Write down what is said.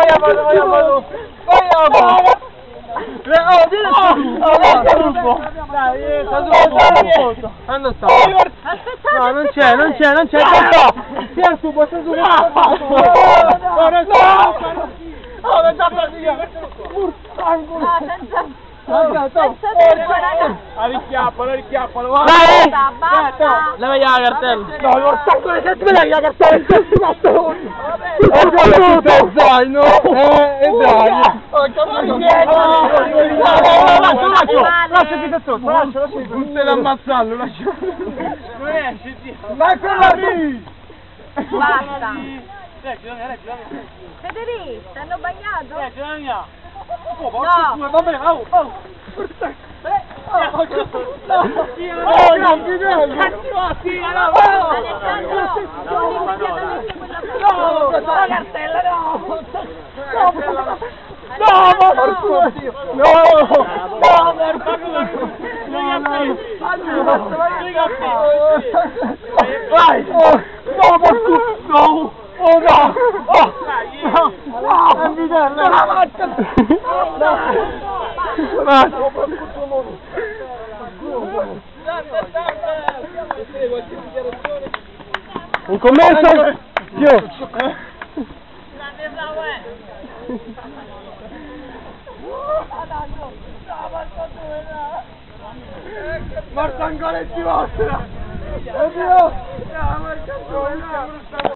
Quando sta? No, non c'è. Sì, al tubo, Ricchiappalo, va! Basta! Leva la cartella! No, non stacco le tette, lei la cartella in testa! Zaino! Lascia che sta sotto, lascia! Non te l'ammazzarlo, lascia! Non esce, zio! Ma quella lì! Basta! Reggi! Federico, ti hanno bagnato? No! Vabbè, La cartella, un commesso? Marta ancora ci vostra! Oddio!